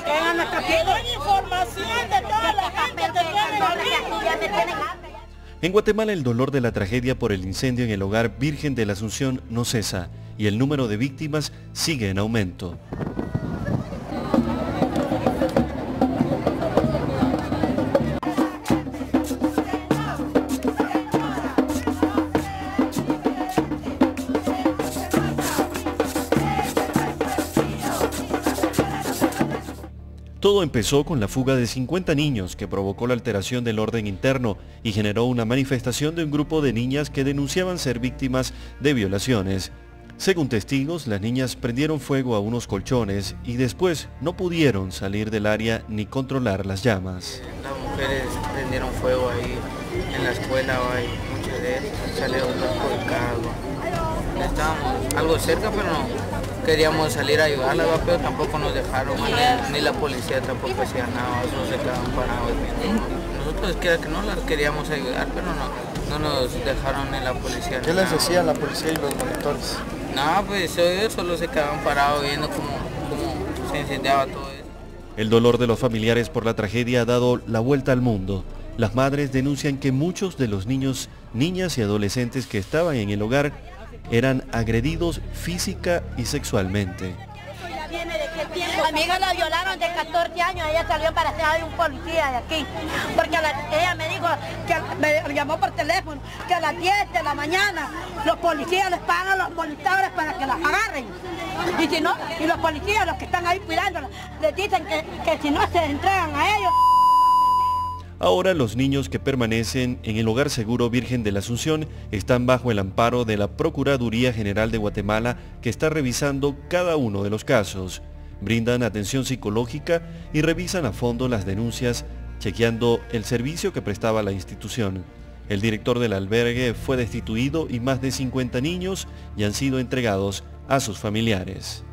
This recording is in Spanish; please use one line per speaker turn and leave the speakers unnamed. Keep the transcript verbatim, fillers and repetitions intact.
que vengan nuestros hijos. Que den información de toda la gente que tiene.
En Guatemala el dolor de la tragedia por el incendio en el hogar Virgen de la Asunción no cesa y el número de víctimas sigue en aumento. Todo empezó con la fuga de cincuenta niños que provocó la alteración del orden interno y generó una manifestación de un grupo de niñas que denunciaban ser víctimas de violaciones. Según testigos, las niñas prendieron fuego a unos colchones y después no pudieron salir del área ni controlar las llamas.
Las mujeres prendieron fuego ahí en la escuela, ahí, muchas de ellas salieron por el cargo. Estábamos algo cerca, pero no. Queríamos salir a ayudarla, pero tampoco nos dejaron, ni, ni la policía tampoco hacía nada, solo se quedaban parados viendo. Nosotros que, que no las queríamos ayudar, pero no, no nos dejaron ni la policía.
¿Qué les decía la policía y los monitores?
No, pues ellos solo se quedaban parados viendo cómo, cómo se incendiaba todo eso.
El dolor de los familiares por la tragedia ha dado la vuelta al mundo. Las madres denuncian que muchos de los niños, niñas y adolescentes que estaban en el hogar eran agredidos física y sexualmente.
A mi hija la violaron de catorce años, ella salió para ser un policía de aquí, porque la, ella me dijo, que me llamó por teléfono, que a las diez de la mañana los policías les pagan a los monitores para que las agarren. Y si no, y los policías, los que están ahí cuidándolas, les dicen que, que si no se entregan a ellos.
Ahora los niños que permanecen en el Hogar Seguro Virgen de la Asunción están bajo el amparo de la Procuraduría General de Guatemala, que está revisando cada uno de los casos. Brindan atención psicológica y revisan a fondo las denuncias, chequeando el servicio que prestaba la institución. El director del albergue fue destituido y más de cincuenta niños ya han sido entregados a sus familiares.